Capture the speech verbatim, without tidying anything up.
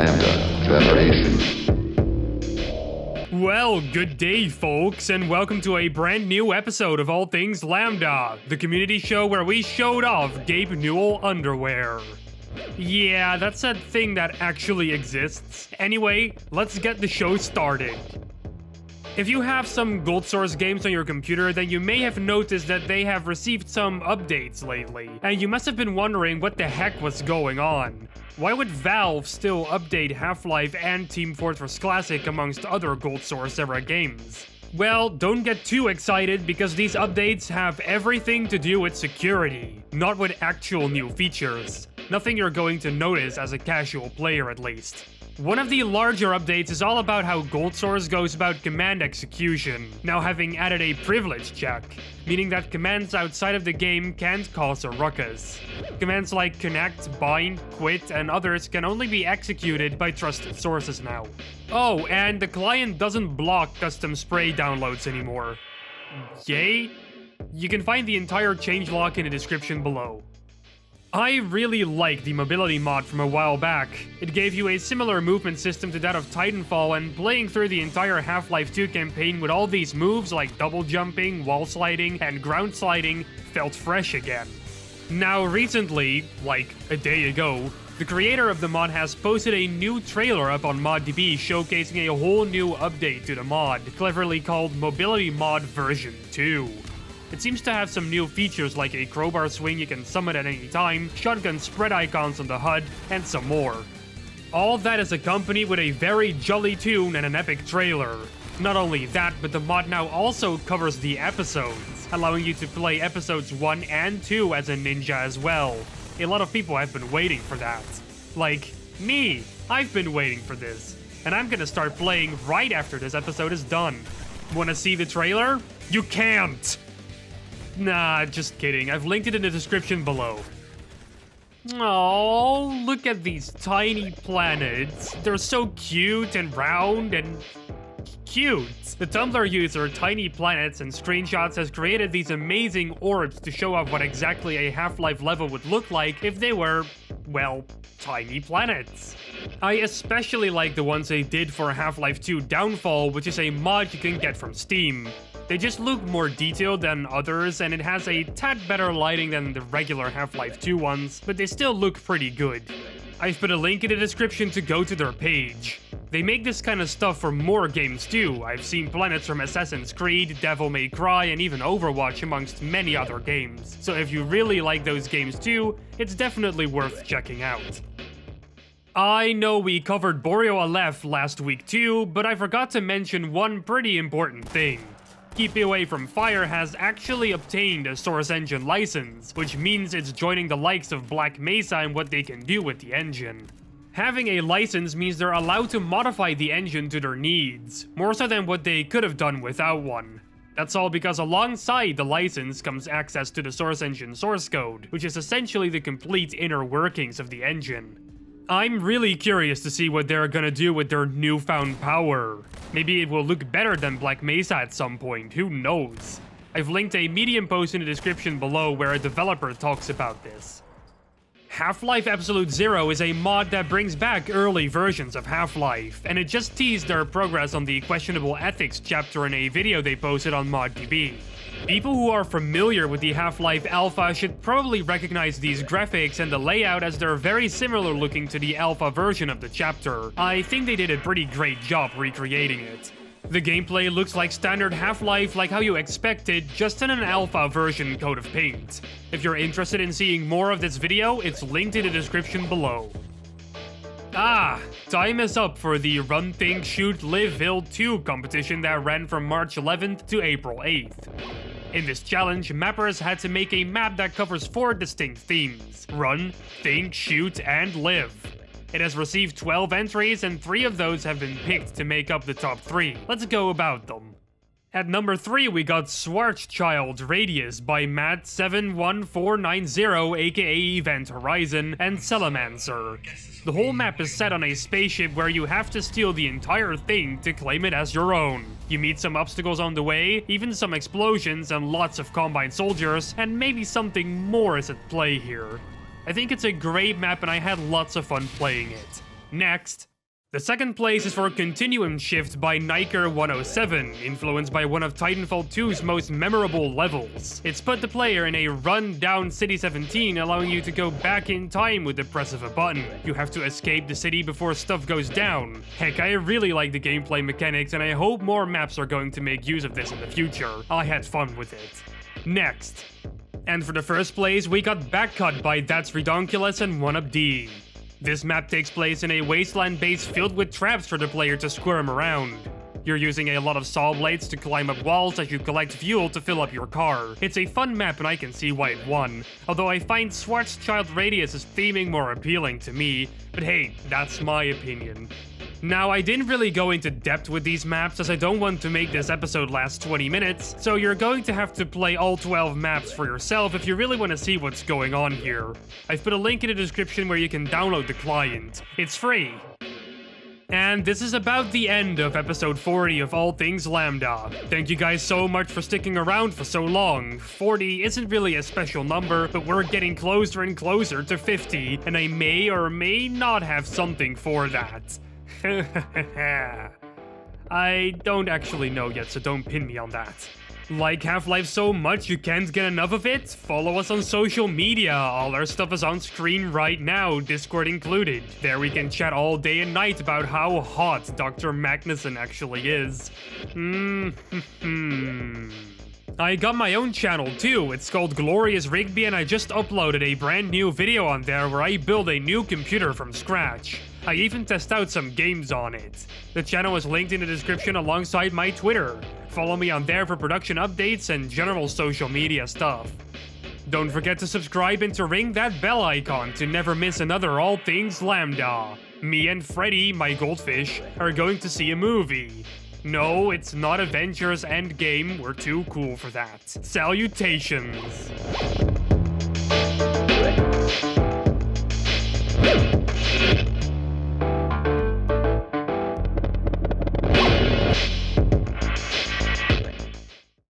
Lambda Generation. Well, good day, folks, and welcome to a brand new episode of All Things Lambda, the community show where we showed off Gabe Newell underwear. Yeah, that's a thing that actually exists. Anyway, let's get the show started. If you have some Gold Source games on your computer, then you may have noticed that they have received some updates lately, and you must have been wondering what the heck was going on. Why would Valve still update Half-Life and Team Fortress Classic amongst other Gold Source era games? Well, don't get too excited because these updates have everything to do with security, not with actual new features. Nothing you're going to notice as a casual player at least. One of the larger updates is all about how Gold Source goes about command execution, now having added a privilege check, meaning that commands outside of the game can't cause a ruckus. Commands like connect, bind, quit, and others can only be executed by trusted sources now. Oh, and the client doesn't block custom spray downloads anymore. Yay? You can find the entire changelog in the description below. I really like the mobility mod from a while back. It gave you a similar movement system to that of Titanfall, and playing through the entire Half-Life two campaign with all these moves like double jumping, wall sliding, and ground sliding felt fresh again. Now recently, like a day ago, the creator of the mod has posted a new trailer up on ModDB showcasing a whole new update to the mod, cleverly called Mobility Mod version two. It seems to have some new features like a crowbar swing you can summon at any time, shotgun spread icons on the H U D, and some more. All that is accompanied with a very jolly tune and an epic trailer. Not only that, but the mod now also covers the episodes, allowing you to play episodes one and two as a ninja as well. A lot of people have been waiting for that. Like me, I've been waiting for this, and I'm gonna start playing right after this episode is done. Wanna see the trailer? You can't! Nah, just kidding. I've linked it in the description below. Oh, look at these tiny planets. They're so cute and round and cute. The Tumblr user Tiny Planets and Screenshots has created these amazing orbs to show off what exactly a Half-Life level would look like if they were, well, tiny planets. I especially like the ones they did for Half-Life two Downfall, which is a mod you can get from Steam. They just look more detailed than others, and it has a tad better lighting than the regular Half-Life two ones, but they still look pretty good. I've put a link in the description to go to their page. They make this kind of stuff for more games too. I've seen planets from Assassin's Creed, Devil May Cry, and even Overwatch amongst many other games. So if you really like those games too, it's definitely worth checking out. I know we covered Boreal Aleph last week too, but I forgot to mention one pretty important thing. Keep Away From Fire has actually obtained a Source Engine license, which means it's joining the likes of Black Mesa and what they can do with the engine. Having a license means they're allowed to modify the engine to their needs, more so than what they could have done without one. That's all because alongside the license comes access to the Source Engine source code, which is essentially the complete inner workings of the engine. I'm really curious to see what they're gonna do with their newfound power. Maybe it will look better than Black Mesa at some point, who knows? I've linked a Medium post in the description below where a developer talks about this. Half-Life Absolute Zero is a mod that brings back early versions of Half-Life, and it just teased their progress on the questionable ethics chapter in a video they posted on ModDB. People who are familiar with the Half-Life Alpha should probably recognize these graphics and the layout as they're very similar looking to the Alpha version of the chapter. I think they did a pretty great job recreating it. The gameplay looks like standard Half-Life, like how you expected, just in an Alpha version coat of paint. If you're interested in seeing more of this video, it's linked in the description below. Ah, time is up for the Run, Think, Shoot, Live, Build two competition that ran from March eleventh to April eighth. In this challenge, mappers had to make a map that covers four distinct themes: Run, Think, Shoot, and Live. It has received twelve entries, and three of those have been picked to make up the top three. Let's go about them. At number three, we got Schwarzschild Radius by Matt seven one four nine zero, aka Event Horizon, and Salamancer. The whole map is set on a spaceship where you have to steal the entire thing to claim it as your own. You meet some obstacles on the way, even some explosions and lots of Combine soldiers, and maybe something more is at play here. I think it's a great map and I had lots of fun playing it. Next, The second place is for Continuum Shift by Niker one oh seven, influenced by one of Titanfall two's most memorable levels. It's put the player in a run-down City seventeen, allowing you to go back in time with the press of a button. You have to escape the city before stuff goes down. Heck, I really like the gameplay mechanics, and I hope more maps are going to make use of this in the future. I had fun with it. Next. And for the first place, we got Backcut by That's Redonkulous and one up D. This map takes place in a wasteland base filled with traps for the player to squirm around. You're using a lot of saw blades to climb up walls as you collect fuel to fill up your car. It's a fun map and I can see why it won, although I find Schwarzschild Radius's theming more appealing to me, but hey, that's my opinion. Now, I didn't really go into depth with these maps as I don't want to make this episode last twenty minutes, so you're going to have to play all twelve maps for yourself if you really want to see what's going on here. I've put a link in the description where you can download the client. It's free. And this is about the end of episode forty of All Things Lambda. Thank you guys so much for sticking around for so long. forty isn't really a special number, but we're getting closer and closer to fifty, and I may or may not have something for that. I don't actually know yet, so don't pin me on that. Like Half-Life so much you can't get enough of it? Follow us on social media. All our stuff is on screen right now, Discord included. There we can chat all day and night about how hot Doctor Magnuson actually is. Mm-hmm. I got my own channel too. It's called Glorious Rigby, and I just uploaded a brand new video on there where I build a new computer from scratch. I even test out some games on it. The channel is linked in the description alongside my Twitter. Follow me on there for production updates and general social media stuff. Don't forget to subscribe and to ring that bell icon to never miss another All Things Lambda. Me and Freddy, my goldfish, are going to see a movie. No, it's not Avengers Endgame, we're too cool for that. Salutations.